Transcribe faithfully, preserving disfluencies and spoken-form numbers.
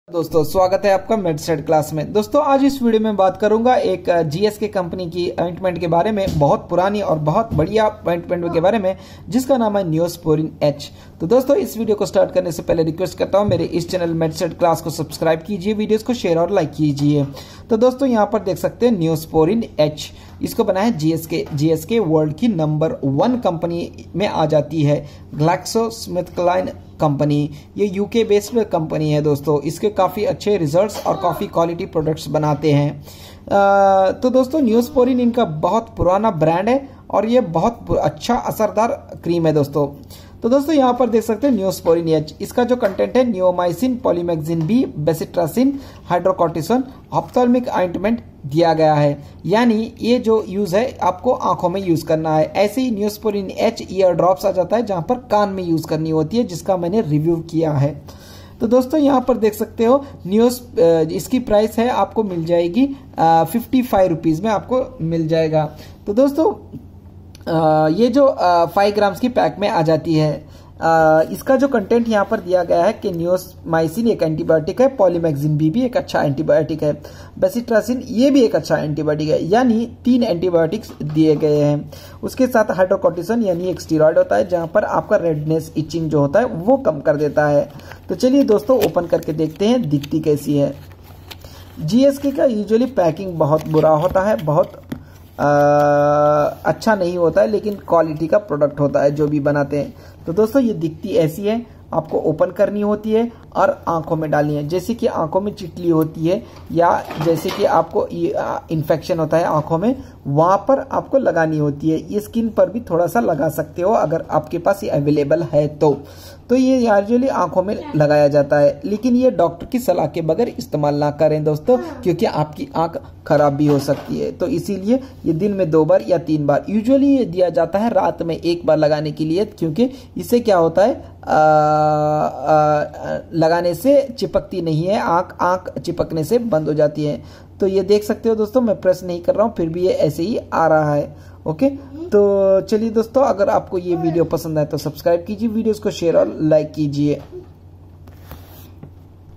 दोस्तों स्वागत है आपका मेडसेट क्लास में। दोस्तों आज इस वीडियो में बात करूंगा एक जीएसके कंपनी की ऑइंटमेंट के बारे में, बहुत पुरानी और बहुत बढ़िया ऑइंटमेंट के बारे में, जिसका नाम है न्यूस्पोरिन एच। तो दोस्तों इस वीडियो को स्टार्ट करने से पहले रिक्वेस्ट करता हूं मेरे इस चैनल मेडसेट क्लास को सब्सक्राइब कीजिए, वीडियोस को शेयर और लाइक कीजिए। तो दोस्तों यहाँ पर देख सकते हैं न्यूस्पोरिन एच, इसको बना है जीएसके। जीएसके वर्ल्ड की नंबर वन कंपनी में आ जाती है, ग्लैक्सोस्मिथक्लाइन कंपनी। ये यूके बेस्ड कंपनी है दोस्तों। इसके काफ़ी अच्छे रिजल्ट्स और काफ़ी क्वालिटी प्रोडक्ट्स बनाते हैं। आ, तो दोस्तों न्यूस्पोरिन इनका बहुत पुराना ब्रांड है और ये बहुत अच्छा असरदार क्रीम है दोस्तों। तो दोस्तों यहाँ पर देख सकते हैं न्यूस्पोरिन एच, इसका जो कंटेंट है neomycin, polymyxin B, bacitracin, hydrocortisone, ophthalmic ointment दिया गया है। यानी ये जो यूज है आपको आंखों में यूज करना है। ऐसे ही न्यूस्पोरिन एच ईयर ड्रॉप्स आ जाता है जहां पर कान में यूज करनी होती है, जिसका मैंने रिव्यू किया है। तो दोस्तों यहाँ पर देख सकते हो न्यूज, इसकी प्राइस है आपको मिल जाएगी फिफ्टी फाइव रुपीज में आपको मिल जाएगा। तो दोस्तों आ, ये जो फाइव ग्राम्स की पैक में आ जाती है। आ, इसका जो कंटेंट यहाँ पर दिया गया है कि न्यूमाइसिन एक एंटीबायोटिक है, पॉलीमैक्सिन बी भी एक अच्छा एंटीबायोटिक है, बेसिट्रासिन ये भी एक अच्छा एंटीबायोटिक है, यानी तीन एंटीबायोटिक्स दिए गए हैं। उसके साथ हाइड्रोकॉर्टिसोन यानी एक स्टीरॉयड होता है जहां पर आपका रेडनेस, इचिंग जो होता है वो कम कर देता है। तो चलिए दोस्तों ओपन करके देखते हैं दिखती कैसी है। जीएसके का यूजुअली पैकिंग बहुत बुरा होता है, बहुत आ, अच्छा नहीं होता है, लेकिन क्वालिटी का प्रोडक्ट होता है जो भी बनाते हैं। तो दोस्तों ये दिखती ऐसी है, आपको ओपन करनी होती है और आंखों में डालनी है। जैसे कि आंखों में चिटली होती है या जैसे कि आपको इन्फेक्शन होता है आंखों में, वहां पर आपको लगानी होती है। ये स्किन पर भी थोड़ा सा लगा सकते हो अगर आपके पास ये अवेलेबल है तो। तो ये यूजुअली आंखों में लगाया जाता है, लेकिन ये डॉक्टर की सलाह के बगैर इस्तेमाल ना करें दोस्तों, क्योंकि आपकी आंख खराब भी हो सकती है। तो इसीलिए ये दिन में दो बार या तीन बार, यूजुअली ये दिया जाता है रात में एक बार लगाने के लिए, क्योंकि इससे क्या होता है आ, आ, लगाने से चिपकती नहीं है आंख, आंख चिपकने से बंद हो जाती है। तो ये देख सकते हो दोस्तों, मैं प्रेस नहीं कर रहा हूँ फिर भी ये ऐसे ही आ रहा है। ओके, तो चलिए दोस्तों अगर आपको ये वीडियो पसंद आए तो सब्सक्राइब कीजिए, वीडियोस को शेयर और लाइक कीजिए।